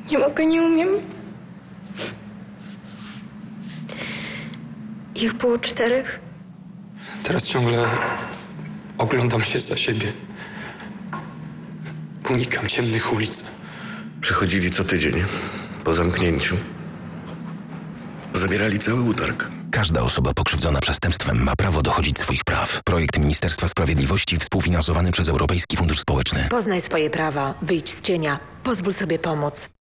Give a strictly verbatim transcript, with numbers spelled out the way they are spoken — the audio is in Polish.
Nie mogę, nie umiem. Ich było czterech. Teraz ciągle oglądam się za siebie. Unikam ciemnych ulic. Przychodzili co tydzień, po zamknięciu. Zabierali cały utarg. Każda osoba pokrzywdzona przestępstwem ma prawo dochodzić swoich praw. Projekt Ministerstwa Sprawiedliwości współfinansowany przez Europejski Fundusz Społeczny. Poznaj swoje prawa, wyjdź z cienia, pozwól sobie pomóc.